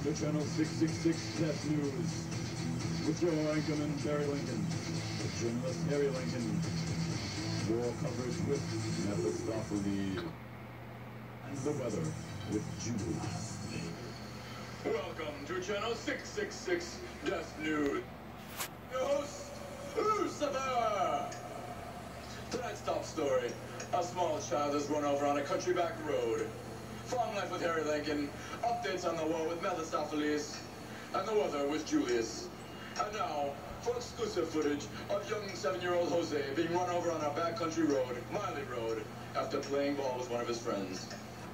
to Channel 666 Death News with your anchorman Barry Lincoln, with journalist Harry Lincoln, war coverage with Mephistopheles, and the weather with Julius. Welcome to Channel 666 Death News. Your host, Lucifer! Tonight's top story: a small child is run over on a country back road. Farm Life with Harry Lincoln, updates on the war with Mephistopheles, and the weather with Julius. And now, for exclusive footage of young 7-year-old Jose being run over on a backcountry road, Miley Road, after playing ball with one of his friends.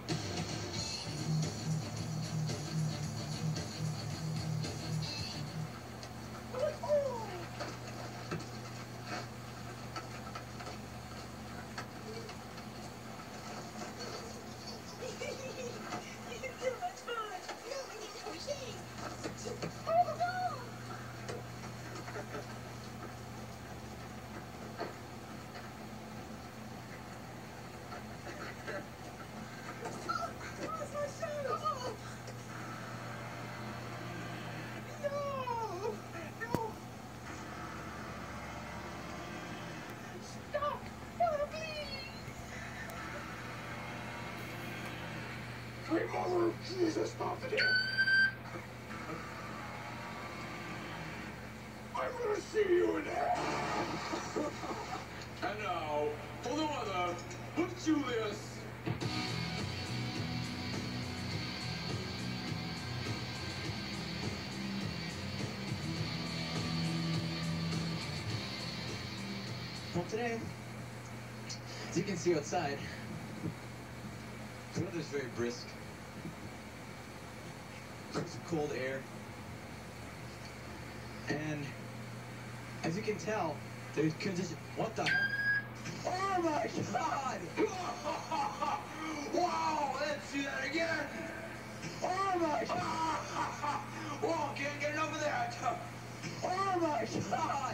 Great Mother of Jesus, stop the deer! I'm gonna see you in hell! And now, for the weather with Julius. Well, today, as you can see outside, the weather's very brisk. Some cold air. And as you can tell, there's condition. What the hell? Oh my god! Wow, let's see that again! Oh my god! Whoa, can't get enough of that! Oh my god!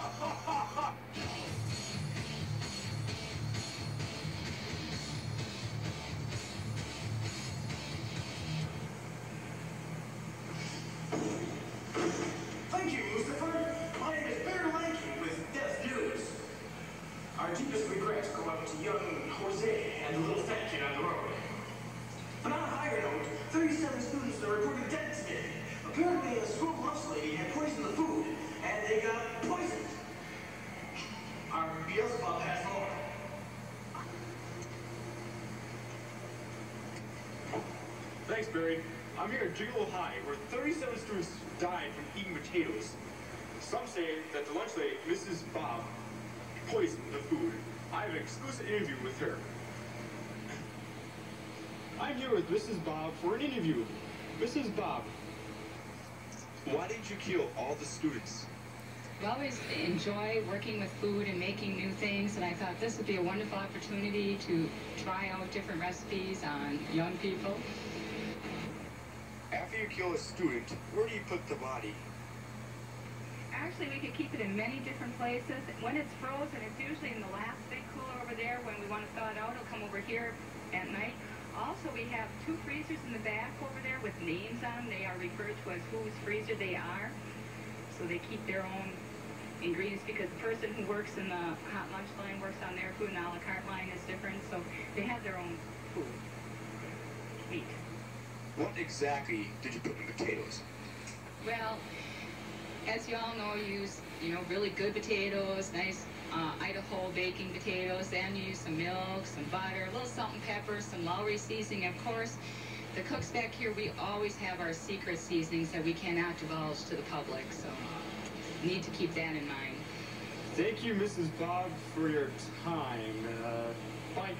Thank you, Lucifer. My name is Barry Lincoln with Death News. Our deepest regrets go out to young Jose and the little fat kid on the road. But on a higher note, 37 students are reported dead today. Apparently, a school lunch lady had poisoned the food, and they got poisoned. Our Beelzebub has more. Thanks, Barry. I'm here at Gigolo High, where 37 students died from eating potatoes. Some say that the lunch lady, Mrs. Bob, poisoned the food. I have an exclusive interview with her. I'm here with Mrs. Bob for an interview. Mrs. Bob, why did you kill all the students? We always enjoy working with food and making new things, and I thought this would be a wonderful opportunity to try out different recipes on young people. After you kill a student, where do you put the body? Actually, we could keep it in many different places. When it's frozen, it's usually in the last big cooler over there. When we want to thaw it out, it'll come over here at night. Also, we have 2 freezers in the back over there with names on them. They are referred to as whose freezer they are. So they keep their own ingredients, because the person who works in the hot lunch line works on their food, and the a la carte line is different. So they have their own food, meat. What exactly did you put in potatoes? Well, as you all know, you use, really good potatoes, nice Idaho baking potatoes. Then you use some milk, some butter, a little salt and pepper, some Lowry seasoning. Of course, the cooks back here, we always have our secret seasonings that we cannot divulge to the public, so need to keep that in mind. Thank you, Mrs. Bob, for your time. Bye.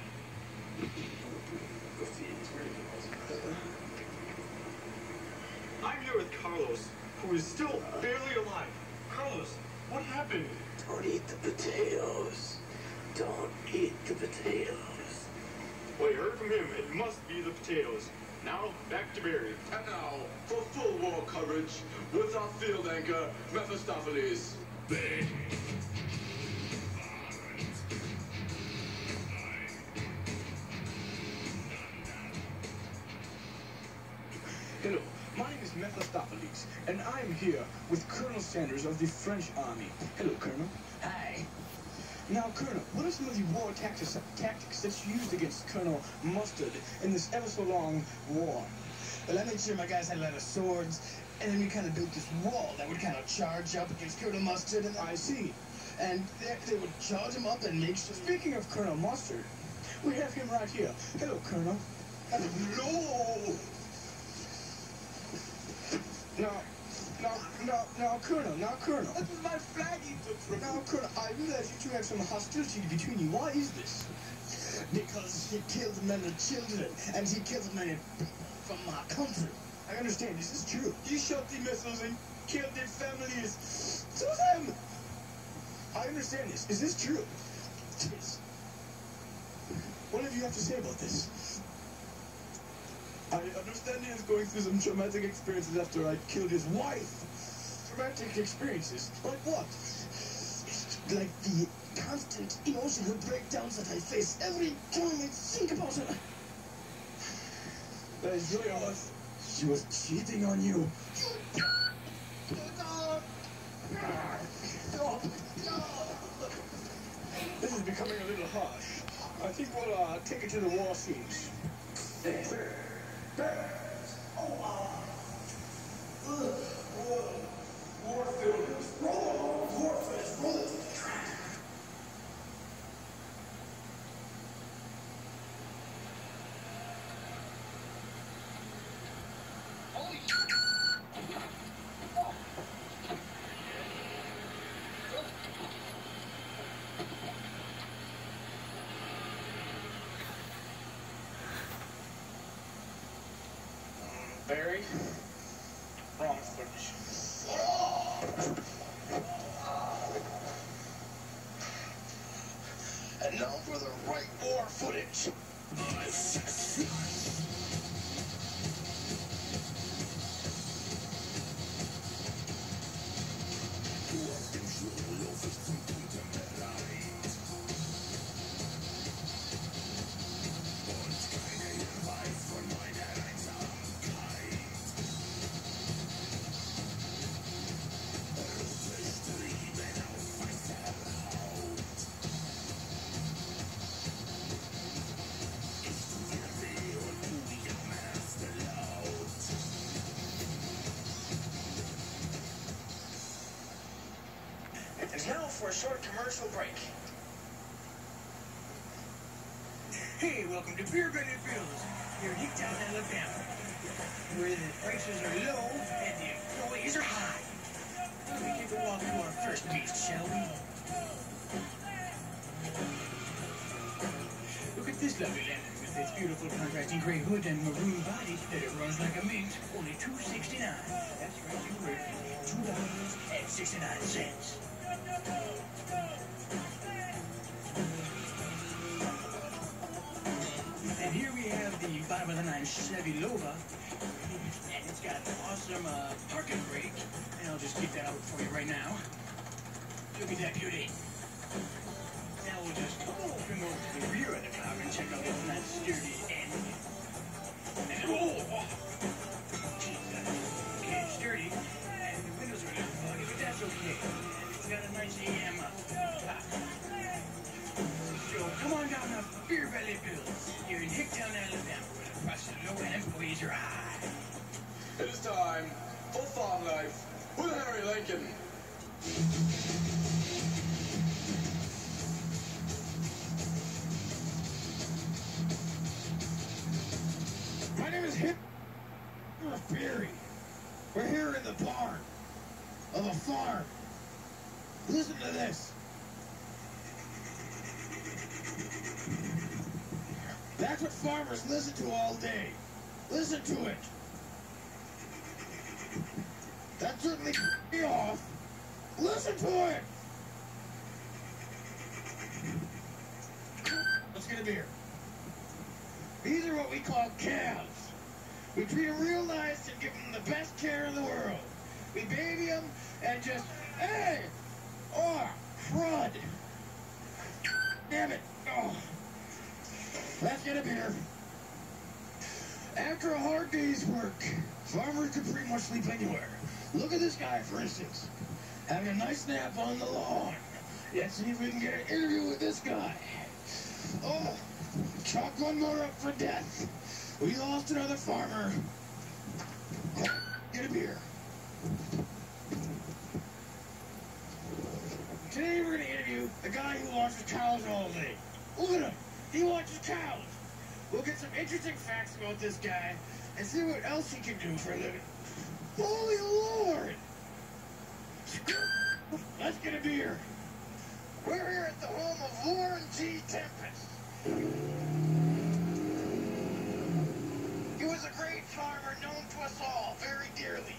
I'm here with Carlos, who is still barely alive. Carlos, what happened? Don't eat the potatoes. Don't eat the potatoes. Well, you heard from him. It must be the potatoes. Now, back to Barry. And now, for full war coverage with our field anchor, Mephistopheles. Hello, my name is and I'm here with Colonel Sanders of the French Army. Hello, Colonel. Hi. Now, Colonel, what are some of the war tactics that you used against Colonel Mustard in this ever-so-long war? Well, I made sure my guys had a lot of swords, and then we kind of built this wall that would kind of charge up against Colonel Mustard, and I see. and they would charge him up and make sure... Speaking of Colonel Mustard, we have him right here. Hello, Colonel. Hello! Now, Colonel. That was my flag he took from me. Now, Colonel, I realize you two have some hostility between you. Why is this? Because he killed many children, and he killed many people from my country. I understand. This is true. He shot the missiles and killed their families. To them! I understand this. Is this true? Yes. What do you have to say about this? I understand he is going through some traumatic experiences after I killed his wife. Traumatic experiences? Like what? Like the constant emotional breakdowns that I face every time I think about her. That is really all. She was cheating on you. This is becoming a little harsh. I think we'll take it to the war scenes. War films. Roll. War films. Roll it to the track. Barry? Wrong footage. And now for the right war footage. And now for a short commercial break. Hey, welcome to Beer Belly Bills, here in Hicktown, Alabama, where the prices are low and the employees are high. We take a walk to our first beast, shall we? Look at this lovely lantern with its beautiful contrasting gray hood and maroon body that it runs like a mint. Only $2.69. That's right, you heard me. $2.69. And here we have the bottom of the line Chevy Lova, and it's got an awesome parking brake, and I'll just keep that out for you right now. Look at that beauty. Now we'll just come over to the rear of the car and check out this nice sturdy engine. And okay, it's sturdy, and the windows are a little foggy, but that's okay. And it's got a nice AM top. So come on down to Beer Belly Bills here in Hicktown, Alabama, where the prices are low and employees are high. It is time for Farm Life with Harry Lincoln. My name is Barry. We're here in the barn of a farm. Listen to this. That's what farmers listen to all day. Listen to it. That certainly me off. Listen to it. Let's get a beer. These are what we call calves. We treat them real nice and give them the best care in the world. We baby them and just, hey, oh, crud. Damn it. Oh. Let's get a beer. After a hard day's work, farmers can pretty much sleep anywhere. Look at this guy, for instance, having a nice nap on the lawn. Let's see if we can get an interview with this guy. Oh, chalk one more up for death. We lost another farmer. Get a beer. Today we're going to interview the guy who watches cows all day. Look at him. He watches cows. We'll get some interesting facts about this guy and see what else he can do for a living. Holy Lord! Let's get a beer. We're here at the home of Warren G. Tempest. He was a great farmer known to us all very dearly.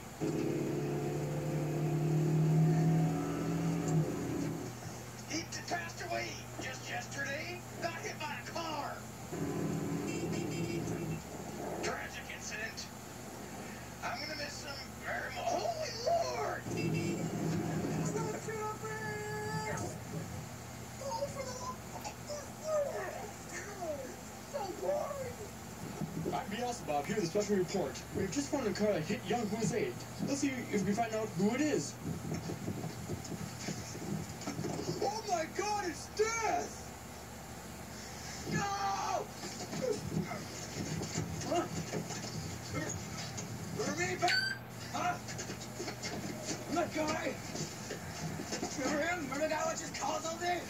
He passed away just yesterday. Got hit by a car. Tragic incident. I'm gonna miss him very much. Holy Lord! I'm Beelzebub, here with a special report. We've just found a car that hit young Jose. Let's see if we can find out who it is. Oh my God, it's Death! No! Huh? Remember me? Huh? That guy? Remember him? Remember the guy who watches calls all day?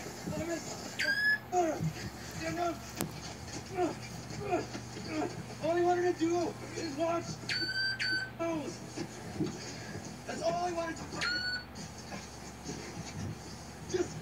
All he wanted to do is watch those. That's all he wanted to do. Just...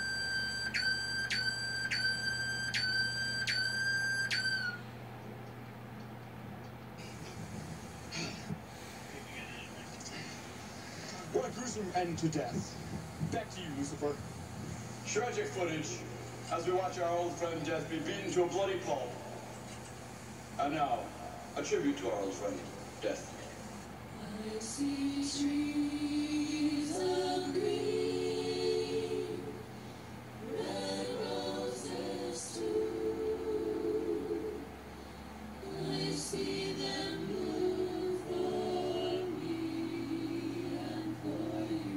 What a gruesome end to Death. Back to you, Lucifer. Tragic footage as we watch our old friend Death be beaten to a bloody pulp. And now, a tribute to our old friend, Death. I see trees of green, red roses too. I see them bloom for me and for you.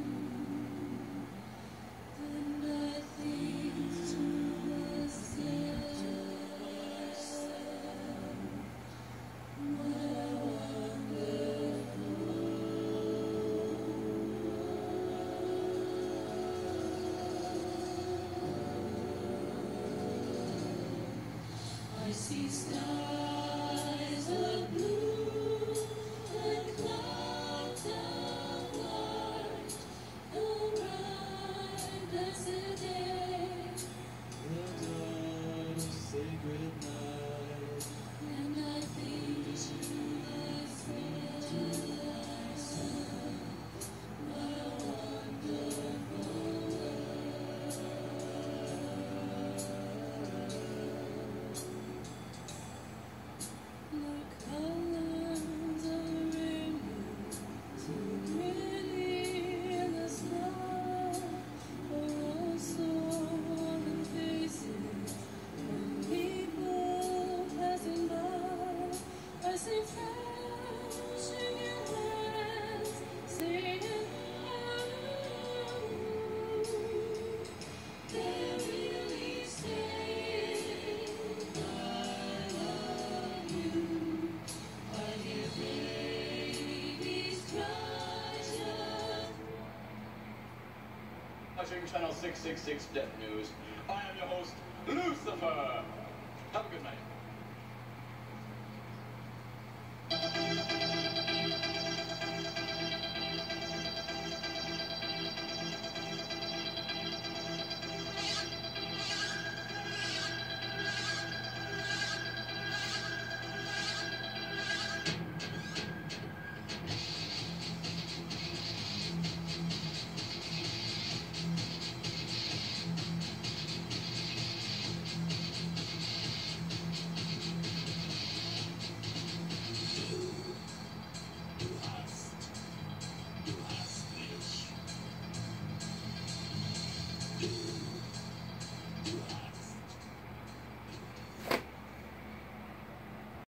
And I think to myself, I see skies of blue and clouds of white, a bright blessed day, the dawn of sacred night, and I think to myself, my wonderful world. The colors of the rainbow, so pretty in the sky, are also on the faces of people passing by. I see friends shaking hands, singing, they're really saying, I love you. I hear babies cry. Watching Channel 666 Death News. I am your host, Lucifer. Have a good night.